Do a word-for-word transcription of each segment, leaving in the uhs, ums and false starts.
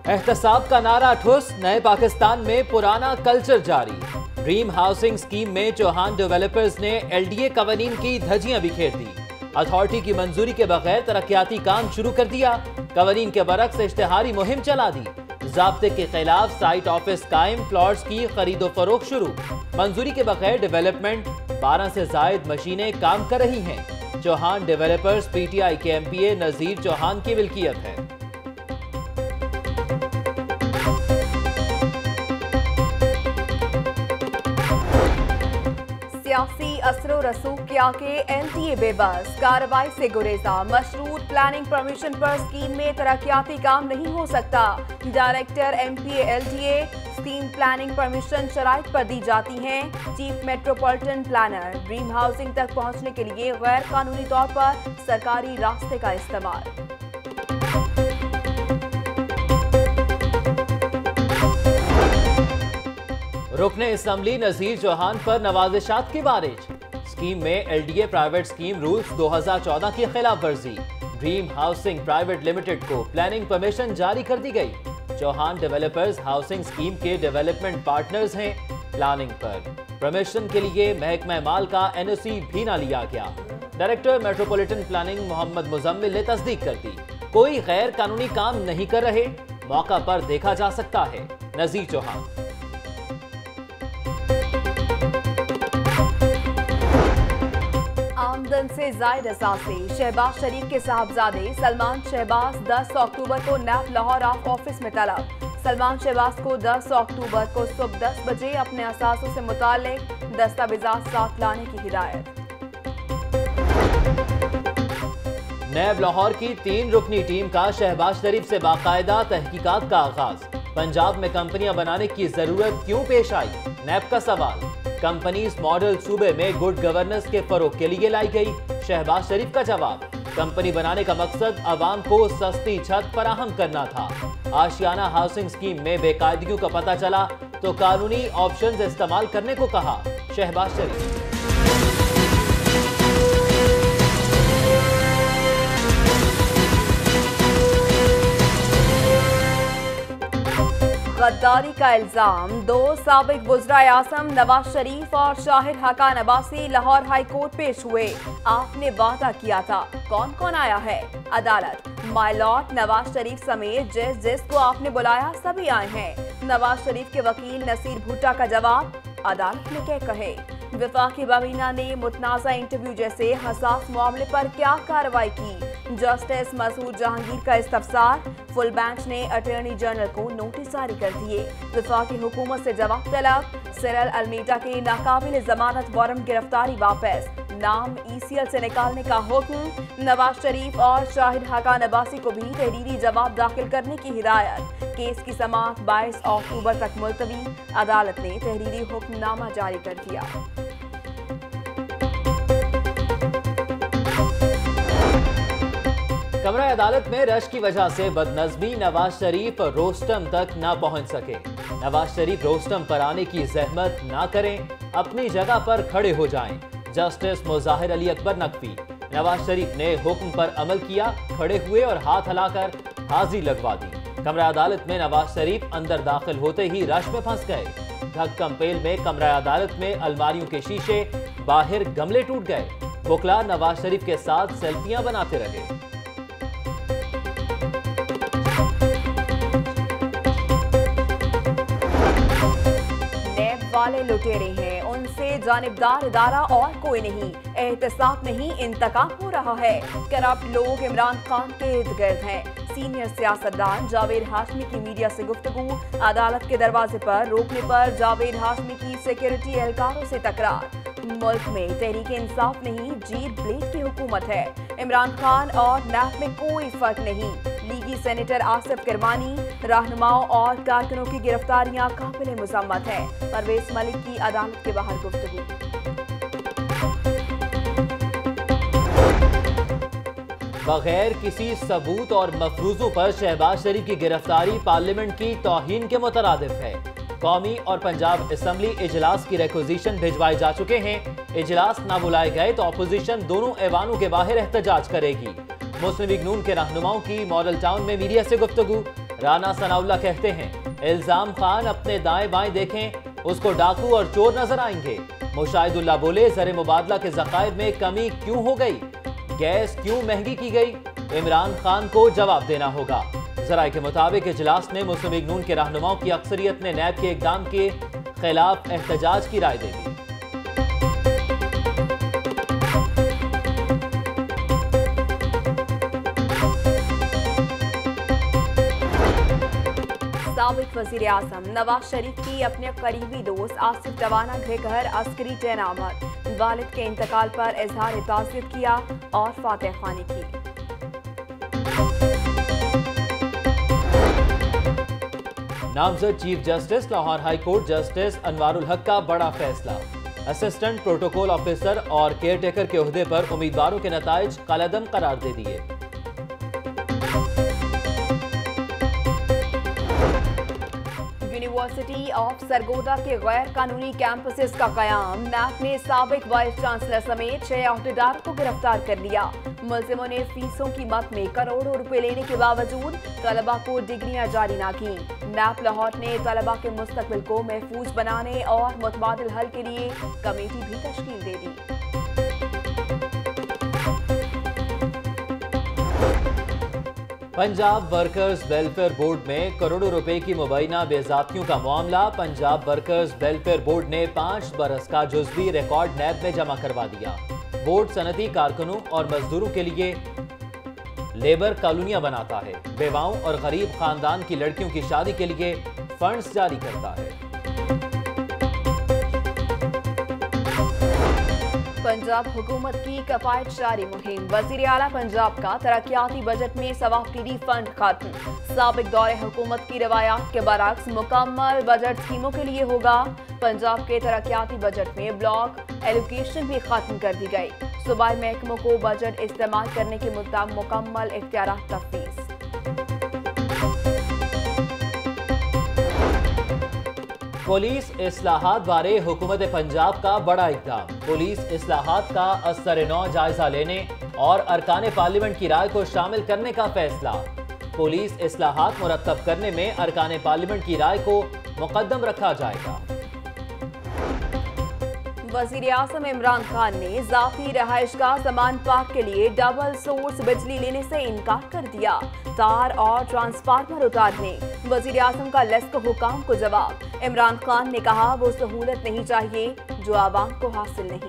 एहतसाब का नारा ठुस, नए पाकिस्तान में पुराना कल्चर जारी। ड्रीम हाउसिंग स्कीम में चौहान डेवलपर्स ने एलडीए कवानीन की धज्जियां बिखेर दी। अथॉरिटी की मंजूरी के बगैर तरक्याती काम शुरू कर दिया। कवानीन के बरक्स इश्तिहारी मुहिम चला दी। ज़ाब्ते के खिलाफ साइट ऑफिस कायम, प्लॉट्स की खरीदो फरोख्त शुरू। मंजूरी के बगैर डेवलपमेंट, बारह से जायद मशीनें काम कर रही हैं। चौहान डेवलपर्स पीटीआई के एमपीए नजीर चौहान की मिल्कियत है। सियासी असरो रसूख के आगे एनटीए बेबस, कार्रवाई से गुरेजा। मशरूत प्लानिंग परमिशन पर स्कीम में तरक्याती काम नहीं हो सकता। Director MPA LTA, scheme planning permission शराइत पर दी जाती हैं। Chief metropolitan planner, dream housing तक पहुंचने के लिए गैर कानूनी तौर पर सरकारी रास्ते का इस्तेमाल। रुकने असम्बली नजीर चौहान पर नवाजिशात की बारिश। स्कीम में एलडीए प्राइवेट स्कीम रूल्स दो हजार चौदह की खिलाफ वर्जी। ड्रीम हाउसिंग प्राइवेट लिमिटेड को प्लानिंग परमिशन जारी कर दी गई। चौहान डेवलपर्स हाउसिंग स्कीम के डेवलपमेंट पार्टनर्स हैं। प्लानिंग पर परमिशन के लिए महकमा माल का एनओसी भी ना लिया गया। Director metropolitan planning Mohammad Muzammil ने तस्दीक कर दी, कोई गैर कानूनी काम नहीं कर रहे, मौका पर देखा जा सकता है। नजीर चौहान। आमदन से जायद असासे, शहबाज शरीफ के साहबजादे सलमान शहबाज दस अक्टूबर को नैब लाहौर ऑफिस में तलब। सलमान शहबाज को दस अक्टूबर को सुबह दस बजे अपने असासों से मुताल्लिक दस्तावेजात साथ लाने की हिदायत। नैब लाहौर की तीन रुकनी टीम का शहबाज शरीफ से बाकायदा तहकीकात का आगाज। पंजाब में कंपनियां बनाने की जरूरत क्यों पेश आई, नैब का सवाल। कंपनीज मॉडल सूबे में गुड गवर्नेंस के फरोग के लिए लाई गई, शहबाज शरीफ का जवाब। कंपनी बनाने का मकसद आवाम को सस्ती छत फराहम करना था। आशियाना हाउसिंग स्कीम में बेकायदगियों का पता चला तो कानूनी ऑप्शंस इस्तेमाल करने को कहा, शहबाज शरीफ। गद्दारी का इल्जाम, दो साबिक वुज़रा आज़म नवाज शरीफ और शाहिद हकान अब्बासी लाहौर हाई कोर्ट पेश हुए। आपने वादा किया था, कौन कौन आया है? अदालत, माय लॉर्ड नवाज शरीफ समेत जिस जिसको आपने बुलाया सभी आए हैं। नवाज शरीफ के वकील नसीर भुट्टा का जवाब, अदालत ने क्या कहे? वफाकी बाबीना ने मुतनाज़ा इंटरव्यू जैसे हसास मामले पर क्या कार्रवाई की? जस्टिस मसूद जहांगीर का इस्तफसार, फुल बेंच ने अटॉर्नी जनरल को नोटिस जारी कर दिए। वफाकी हुकूमत से जवाब तलब, सिरल अलमीडा के नाकाबिल जमानत वारंट गिरफ्तारी वापस। नाम ईसीएल से निकालने का हुक्म। नवाज शरीफ और शाहिद हकान अब्बासी को भी तहरीरी जवाब दाखिल करने की हिदायत। केस की समाअत बाईस अक्टूबर तक मुलतवी। अदालत ने तहरीरी हुक्मनामा जारी कर दिया। कमरा अदालत में रश की वजह से बदनज़मी, नवाज शरीफ रोस्टम तक ना पहुंच सके। नवाज शरीफ रोस्टम पर आने की जहमत ना करें, अपनी जगह पर खड़े हो जाएं। जस्टिस मुज़ाहिर अली अकबर नकवी। नवाज शरीफ ने हुक्म पर अमल किया, खड़े हुए और हाथ हिलाकर हाजिरी लगवा दी। कमरा अदालत में नवाज शरीफ अंदर दाखिल होते ही रश में फंस गए। धक्कम पेल में कमरा अदालत में अलमारियों के शीशे, बाहर गमले टूट गए। वकला नवाज शरीफ के साथ सेल्फियां बनाते रहे। वाले लुटेरे हैं, उनसे जानिबदार इदारा और कोई नहीं। एहतसाब नहीं, इंतकाम हो रहा है। करप्ट लोग इमरान खान के इर्द गिर्द हैं। सीनियर सियासतदान जावेद हाशमी की मीडिया से गुफ्तगू। अदालत के दरवाजे पर रोकने पर जावेद हाशमी की सिक्योरिटी एहलकारों से तकरार। मुल्क में तहरीक इंसाफ नहीं, जीत ब्लेड की हुकूमत है। इमरान खान और नैब में कोई फर्क नहीं। लीगी सेनेटर आसिफ किरमानी, रहनुमाओं और कारकुनों की गिरफ्तारियां काबिल मुज़म्मत है। परवेज मलिक की अदालत के बाहर गुफ्तगू। बगैर किसी सबूत और मफरूजों पर शहबाज शरीफ की गिरफ्तारी पार्लियामेंट की तौहीन के मुतरादिफ है। कौमी और पंजाब असम्बली इजलास की रिक्वेजिशन भिजवाए जा चुके हैं। इजलास ना बुलाए गए तो अपोजिशन दोनों ऐवानों के बाहर एहतजाज करेगी। मुस्लिम लीग नून के रहनुमाओं की मॉडल टाउन में मीडिया से गुफ्तगू। राना सनाउल्लाह कहते हैं, इल्जाम खान अपने दाएं बाएं देखें, उसको डाकू और चोर नजर आएंगे। मुशाहिदुल्लाह बोले, ज़र मुबादला के ज़खायर में कमी क्यों हो गई, गैस क्यों महंगी की गई, इमरान खान को जवाब देना होगा। जराये के मुताबिक इजलास में मुस्लिम लीग नून के रहनुमाओं की अक्सरियत ने नैब के इक़दाम के खिलाफ एहतजाज की राय दे दी। साबिक वज़ीर आज़म नवाज शरीफ की अपने करीबी दोस्त आसिफ रवाना घर अस्करी तैनामत, वालिद के इंतकाल पर इजहार ताज़ियत किया और फातिह ख़्वानी की। नामजद chief justice Lahore high court justice Anwarul Haq का बड़ा फैसला, असिस्टेंट प्रोटोकॉल ऑफिसर और केयर टेकर के ओहदे पर उम्मीदवारों के नताइज कलअदम करार दे दिए। यूनिवर्सिटी ऑफ सरगोदा के गैर कानूनी कैंपसेस का कयाम, नैब ने साबिक वाइस चांसलर समेत छह अहदेदारों को गिरफ्तार कर लिया। मुलजिमों ने फीसों की मद में करोड़ों रुपए लेने के बावजूद तलबा को डिग्रियां जारी न की। नैब लाहौर ने तलबा के मुस्तकबिल को महफूज बनाने और मुतबादिल हल के लिए कमेटी भी तश्कील दे दी। पंजाब वर्कर्स वेलफेयर बोर्ड में करोड़ों रुपए की मुबैना बेज़ातियों का मामला, पंजाब वर्कर्स वेलफेयर बोर्ड ने पाँच बरस का जुज़वी रिकॉर्ड नैब में जमा करवा दिया। बोर्ड सनती कारकुनों और मजदूरों के लिए लेबर कॉलोनियां बनाता है, बेवाओं और गरीब खानदान की लड़कियों की शादी के लिए फंड्स जारी करता है। पंजाब हुकूमत की कफायत जारी मुहिम, वज़ीर आला पंजाब का तरक्याती बजट में सवाफिरी फंड खत्म। साबिक दौरे हुकूमत की रवायात के बरक्स मुकम्मल बजट स्कीमों के लिए होगा। पंजाब के तरक्याती बजट में ब्लॉक एलोकेशन भी खत्म कर दी गई। सूबाई महकमों को बजट इस्तेमाल करने के मुताबिक मुकम्मल इख्तियारात तफवीज़। पुलिस इस्लाहात बारे हुकूमत पंजाब का बड़ा इक़दाम, पुलिस इस्लाहात का असर-ए-नौ जायजा लेने और अरकान पार्लियामेंट की राय को शामिल करने का फैसला। पुलिस इस्लाहात मुरत्तब करने में अरकान पार्लियामेंट की राय को मुकद्दम रखा जाएगा। वज़ीर आज़म इमरान खान ने ज़ाती रहायशगाह समान पार्क के लिए डबल सोर्स बिजली लेने से इनकार कर दिया। तार और ट्रांसफार्मर उतारने, वज़ीर आज़म का लेस्को हुकाम को जवाब। इमरान खान ने कहा, वो सहूलत नहीं चाहिए जो आवाम को हासिल नहीं।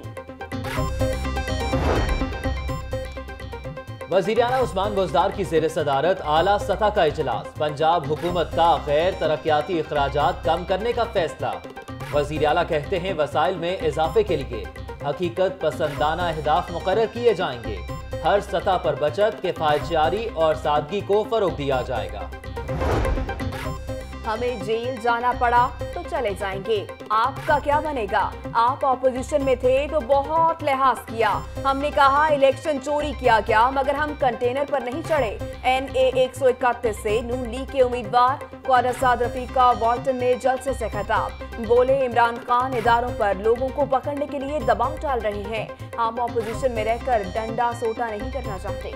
वज़ीर आला उस्मान बुज़दार की ज़ेर सदारत आला सतह का इजलास, पंजाब हुकूमत का गैर तरक्याती अखराजात कम करने का फैसला। वज़ीर आला कहते हैं, वसाइल में इजाफे के लिए हकीकत पसंदाना अहदाफ मुकर्रर किए जाएंगे। हर सतह पर बचत, किफायतजारी और सादगी को फरोग दिया जाएगा। हमें जेल जाना पड़ा तो चले जाएंगे, आपका क्या बनेगा? आप ऑपोजिशन में थे तो बहुत लिहाज किया, हमने कहा इलेक्शन चोरी किया क्या, मगर हम कंटेनर पर नहीं चढ़े। एन ए एक सौ इकतीस से नून लीग के उम्मीदवार ख्वाजा साद रफीका वार्टन ने जलसे से खिताब, बोले इमरान खान इदारों पर लोगों को पकड़ने के लिए दबाव डाल रहे हैं, हम ऑपोजिशन में रहकर डंडा सोटा नहीं करना चाहते।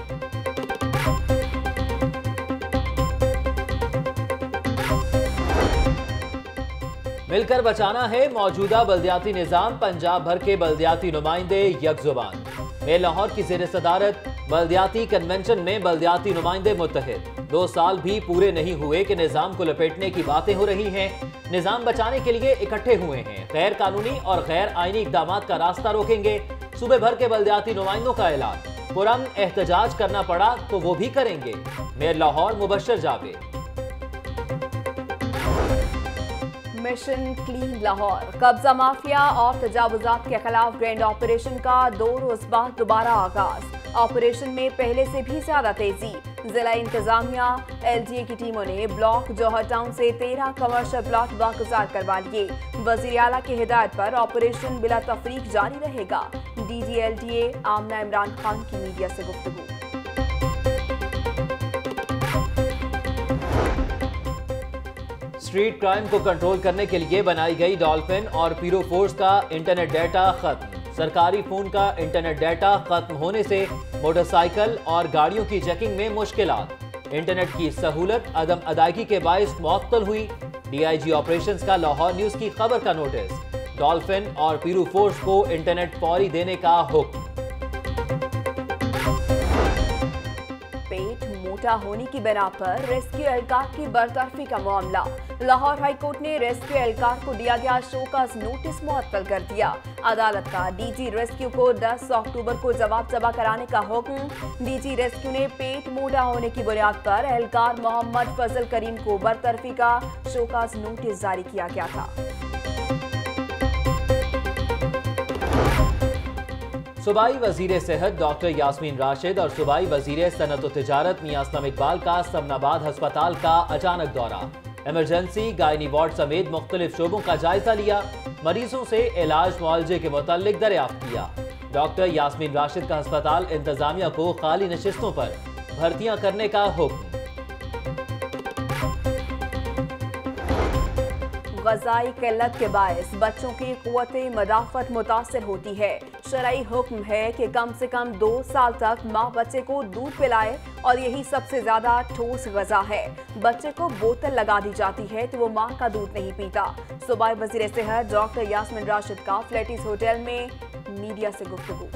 मिलकर बचाना है मौजूदा बल्दियाती निजाम, पंजाब भर के बल्दियाती नुमाइंदे यकजुबान। मेयर लाहौर की ज़ेर सदारत बल्दियाती कन्वेंशन में बल्दियाती नुमाइंदे मुत्तहिद। दो साल भी पूरे नहीं हुए कि निजाम को लपेटने की बातें हो रही हैं। निजाम बचाने के लिए इकट्ठे हुए हैं, गैर कानूनी और गैर आईनी इक़दामात का रास्ता रोकेंगे। सूबे भर के बल्दियाती नुमाइंदों का ऐलान, पुरअमन एहतजाज करना पड़ा तो वो भी करेंगे। Mayor Lahore Mubashir Javed. Mission clean Lahore, कब्जा माफिया और तजावुजात के खिलाफ ग्रैंड ऑपरेशन का दो रोज बाद दोबारा आगाज। ऑपरेशन में पहले से भी ज्यादा तेजी। जिला इंतजामिया एल डी ए की टीमों ने ब्लॉक जौहर टाउन से तेरह कमर्शियल प्लॉट वागुजार करवा लिए। वज़ीर आला की हिदायत पर ऑपरेशन बिला तफरीक जारी रहेगा। D G L D A Amna Imran Khan की मीडिया से गुफ्तगू। स्ट्रीट क्राइम को कंट्रोल करने के लिए बनाई गई डॉल्फिन और पीरो फोर्स का इंटरनेट डाटा खत्म। सरकारी फोन का इंटरनेट डाटा खत्म होने से मोटरसाइकिल और गाड़ियों की चेकिंग में मुश्किलात। इंटरनेट की सहूलत अदम अदायगी के बायस मुअत्तल हुई। डीआईजी ऑपरेशंस का लाहौर न्यूज की खबर का नोटिस। डॉल्फिन और पीरू फोर्स को इंटरनेट फौरी देने का हुक्म। पेट मोटा होने की बिना पर रेस्क्यू एहलकार की बरतरफी का मामला। लाहौर हाई कोर्ट ने रेस्क्यू एहलकार को दिया गया शोकॉज नोटिस मुअत्तल कर दिया। अदालत का डीजी रेस्क्यू को दस अक्टूबर को जवाब जमा कराने का हुक्म। डीजी रेस्क्यू ने पेट मोटा होने की बुनियाद पर एहलकार मोहम्मद फजल करीम को बरतरफी का शोकॉज नोटिस जारी किया गया था। सूबाई वजीर सेहत डॉक्टर यास्मीन राशिद और सूबाई वजीर सनत व तिजारत मियां असलम इकबाल का समनाबाद अस्पताल का अचानक दौरा। इमरजेंसी गायनी वार्ड समेत मुख्तलिफ शोबों का जायजा लिया। मरीजों से इलाज मुआवजे के मुतालिक दरियाफ्त किया। डॉक्टर यास्मीन राशिद का अस्पताल इंतजामिया को खाली नशिस्तों पर भर्तियां करने का हुक्म। ग़िज़ाई किल्लत के बायस बच्चों की क़ुव्वत मदाफ़त मुतासर होती है। शरई हुक्म है कि कम से कम दो साल तक माँ बच्चे को दूध पिलाए और यही सबसे ज्यादा ठोस ग़िज़ा है। बच्चे को बोतल लगा दी जाती है तो वो माँ का दूध नहीं पीता। सूबाई वज़ीर सेहत डॉक्टर यास्मीन राशिद का फ्लैटिस होटल में मीडिया से गुफ्तगू।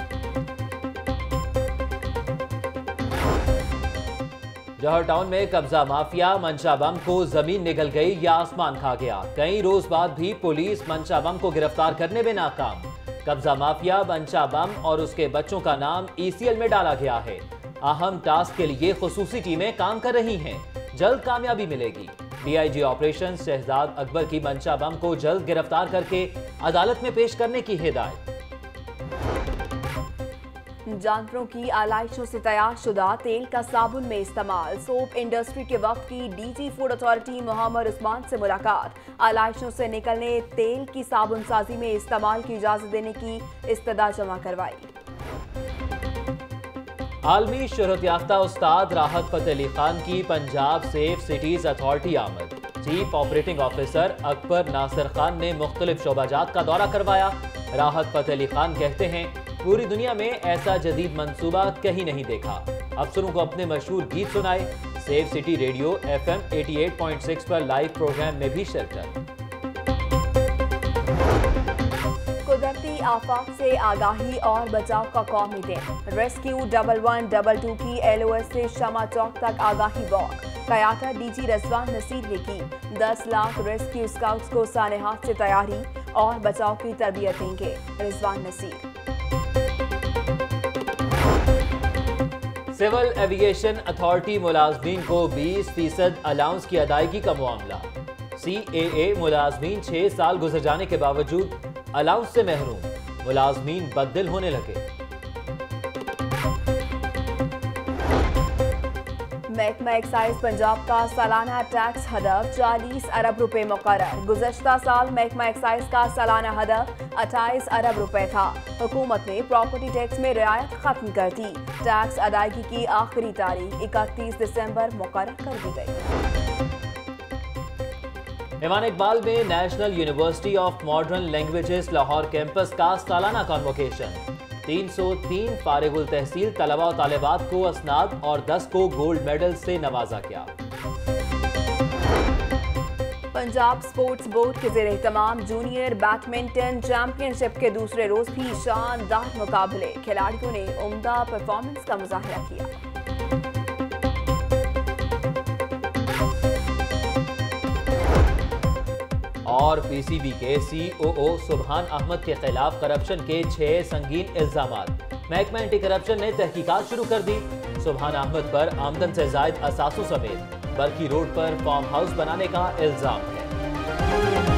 जौहर टाउन में कब्जा माफिया मंशा बम को जमीन निगल गई या आसमान खा गया। कई रोज बाद भी पुलिस मंशा बम को गिरफ्तार करने में नाकाम। कब्जा माफिया मंशा बम और उसके बच्चों का नाम ईसीएल में डाला गया है। अहम टास्क के लिए खुसूसी टीमें काम कर रही हैं। जल्द कामयाबी मिलेगी। डीआईजी ऑपरेशन शहजाद अकबर की मंशा बम को जल्द गिरफ्तार करके अदालत में पेश करने की हिदायत। जानवरों की आलाइशों से तैयार शुदा तेल का साबुन में इस्तेमाल। सोप इंडस्ट्री के वक्त की DG food authority Mohammad Usman से मुलाकात। आलाइशों से निकलने तेल की साबुन साजी में इस्तेमाल की इजाजत देने की इस्तदा जमा करवाई। आलमी शोहरत याफ्ता उस्ताद राहत फतेह अली खान की पंजाब सेफ सिटीज अथॉरिटी आमद। Chief operating officer Akbar Nasir Khan ने मुख्तलिफ शोबाजात का दौरा करवाया। राहत फतेह अली खान कहते हैं पूरी दुनिया में ऐसा जदीद मंसूबा कहीं नहीं देखा। अफसरों को अपने मशहूर गीत सुनाए। Safe city radio F M अठासी पॉइंट छह पर लाइव प्रोग्राम में भी शिरकत। कुदरती आफात से आगाही और बचाव का कौमी दिन। Rescue double one double two की एलओएस से शमा चौक तक आगाही वॉक। कयाता डीजी रिजवान नसीर ने की। दस लाख रेस्क्यू स्काउट्स को सानेहात से तैयारी और बचाव की तरबियत देंगे Rizwan Naseer. Civil aviation authority मुलाजमीन को बीस फीसद अलाउंस की अदायगी का मामला। सीएए मुलाजमीन छह साल गुजर जाने के बावजूद अलाउंस से महरूम। मुलाजमीन बददिल होने लगे। महकमा एक्साइज पंजाब का सालाना टैक्स हदफ चालीस अरब रुपए मुकर्रर। गुज़श्ता साल महकमा एक्साइज का सालाना हदफ अट्ठाईस अरब रुपए था। हुकूमत ने प्रॉपर्टी टैक्स में रियायत खत्म कर दी। टैक्स अदायगी की आखिरी तारीख इकतीस दिसंबर मुकर्रर कर दी गई। इमरान इकबाल में national university of modern languages Lahore campus का सालाना कॉन्वोकेशन। तीन सौ तीन फारिगुल तहसील तलबा और तालिबात को असनाद और दस को गोल्ड मेडल से नवाजा गया। पंजाब स्पोर्ट्स बोर्ड के ज़ेर एहतमाम जूनियर बैडमिंटन चैंपियनशिप के दूसरे रोज भी शानदार मुकाबले। खिलाड़ियों ने उम्दा परफॉर्मेंस का मुजाहरा किया। और पीसीबी के सीओओ सुभान अहमद के खिलाफ करप्शन के छह संगीन इल्जामात। महकमा एंटी करप्शन ने तहकीकात शुरू कर दी। सुभान अहमद पर आमदन से जायद असासों समेत बरकी रोड पर फार्म हाउस बनाने का इल्जाम है।